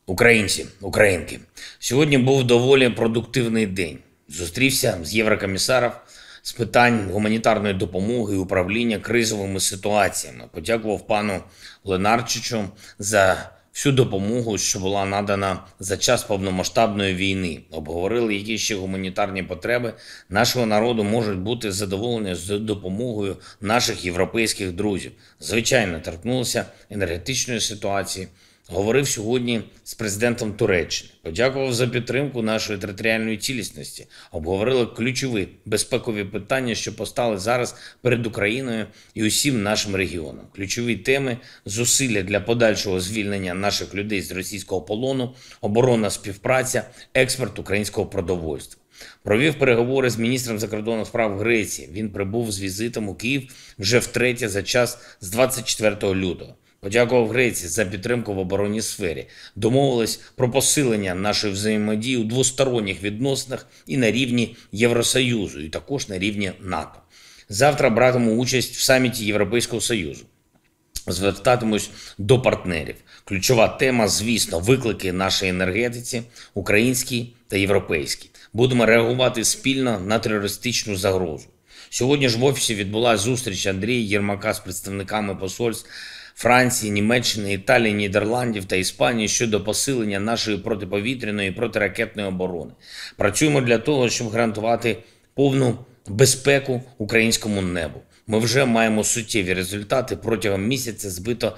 Українці, українки, сьогодні був доволі продуктивний день. Зустрівся з єврокомісаром з питань гуманітарної допомоги і управління кризовими ситуаціями. Подякував пану Ленарчичу за всю допомогу, що була надана за час повномасштабної війни. Обговорили, які ще гуманітарні потреби нашого народу можуть бути задоволені з допомогою наших європейських друзів. Звичайно, торкнулися енергетичної ситуації. Говорив сьогодні з президентом Туреччини. Подякував за підтримку нашої територіальної цілісності. Обговорили ключові безпекові питання, що постали зараз перед Україною і усім нашим регіоном. Ключові теми – зусилля для подальшого звільнення наших людей з російського полону, оборонна співпраця, експорт українського продовольства. Провів переговори з міністром закордонних справ Греції. Він прибув з візитом у Київ вже втретє за час з 24 лютого. Подякував Греції за підтримку в оборонній сфері. Домовились про посилення нашої взаємодії у двосторонніх відносинах і на рівні Євросоюзу, і також на рівні НАТО. Завтра братиму участь в саміті Європейського Союзу. Звертатимусь до партнерів. Ключова тема, звісно, виклики нашій енергетиці, українській та європейській. Будемо реагувати спільно на терористичну загрозу. Сьогодні ж в офісі відбулася зустріч Андрія Єрмака з представниками посольств Франції, Німеччини, Італії, Нідерландів та Іспанії щодо посилення нашої протиповітряної і протиракетної оборони. Працюємо для того, щоб гарантувати повну безпеку українському небу. Ми вже маємо суттєві результати. Протягом місяця збито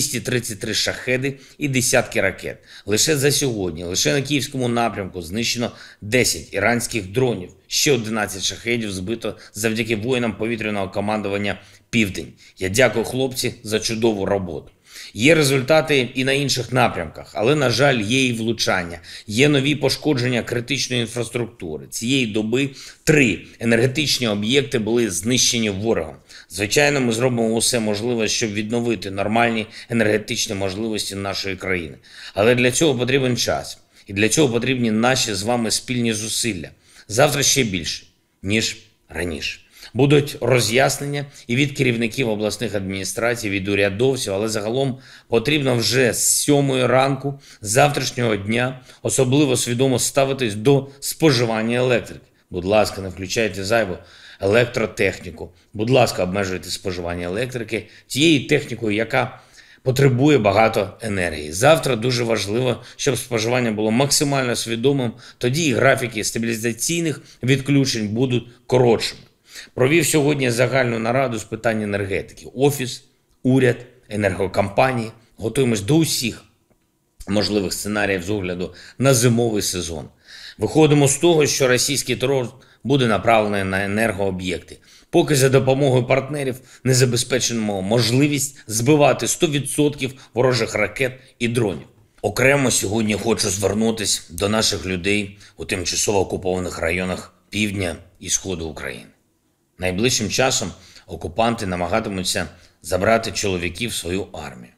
233 шахеди і десятки ракет. Лише за сьогодні, лише на Київському напрямку знищено 10 іранських дронів. Ще 11 шахедів збито завдяки воїнам повітряного командування «Південь». Я дякую, хлопці, за чудову роботу. Є результати і на інших напрямках, але, на жаль, є і влучання. Є нові пошкодження критичної інфраструктури. Цієї доби 3 енергетичні об'єкти були знищені ворогом. Звичайно, ми зробимо усе можливе, щоб відновити нормальні енергетичні можливості нашої країни. Але для цього потрібен час. І для цього потрібні наші з вами спільні зусилля. Завтра ще більше, ніж раніше. Будуть роз'яснення і від керівників обласних адміністрацій, від урядовців, але загалом потрібно вже з 7 ранку завтрашнього дня особливо свідомо ставитись до споживання електрики. Будь ласка, не включайте зайву електротехніку. Будь ласка, обмежуйте споживання електрики тією технікою, яка потребує багато енергії. Завтра дуже важливо, щоб споживання було максимально свідомим, тоді і графіки стабілізаційних відключень будуть коротшими. Провів сьогодні загальну нараду з питань енергетики. Офіс, уряд, енергокомпанії. Готуємось до усіх можливих сценаріїв з огляду на зимовий сезон. Виходимо з того, що російський терор буде направлений на енергооб'єкти. Поки за допомогою партнерів не забезпечимо можливість збивати 100% ворожих ракет і дронів. Окремо сьогодні хочу звернутися до наших людей у тимчасово окупованих районах півдня і сходу України. Найближчим часом окупанти намагатимуться забрати чоловіків в свою армію.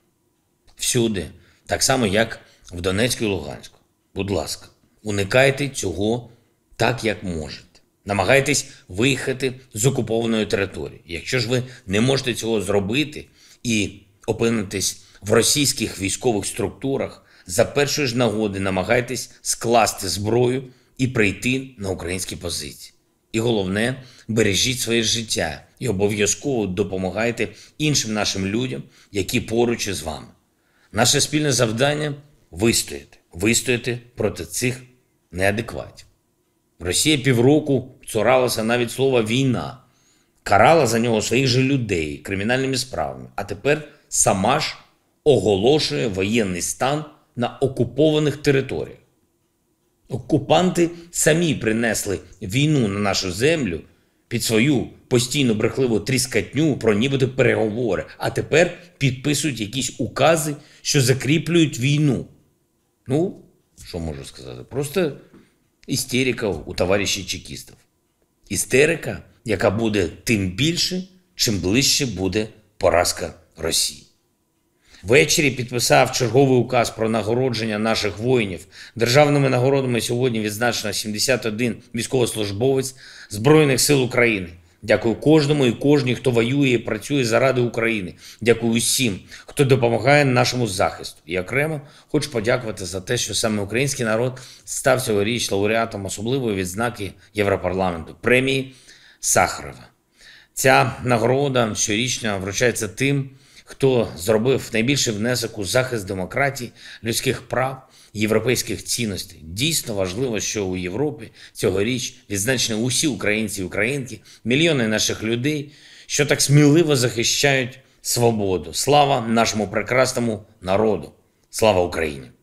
Всюди, так само як в Донецьку і Луганську. Будь ласка, уникайте цього так, як можете. Намагайтесь виїхати з окупованої території. Якщо ж ви не можете цього зробити і опинитесь в російських військових структурах, за першої ж нагоди намагайтесь скласти зброю і прийти на українські позиції. І головне, бережіть своє життя і обов'язково допомагайте іншим нашим людям, які поруч із вами. Наше спільне завдання – вистояти проти цих неадекватів. Росія півроку цуралася навіть слова «війна», карала за нього своїх же людей кримінальними справами, а тепер сама ж оголошує воєнний стан на окупованих територіях. Окупанти самі принесли війну на нашу землю під свою постійну брехливу тріскатню про нібито переговори, а тепер підписують якісь укази, що закріплюють війну. Ну, що можу сказати? Просто істерика у товаришів чекістів. Істерика, яка буде тим більше, чим ближче буде поразка Росії. Ввечері підписав черговий указ про нагородження наших воїнів. Державними нагородами сьогодні відзначено 71 військовослужбовець Збройних сил України. Дякую кожному і кожній, хто воює і працює заради України. Дякую усім, хто допомагає нашому захисту. І окремо хочу подякувати за те, що саме український народ став цьогоріч лауреатом особливої відзнаки Європарламенту – премії Сахарова. Ця нагорода щорічно вручається тим, хто зробив найбільший внесок у захист демократії, людських прав, європейських цінностей. Дійсно важливо, що у Європі цьогоріч відзначені усі українці і українки, мільйони наших людей, що так сміливо захищають свободу. Слава нашому прекрасному народу! Слава Україні!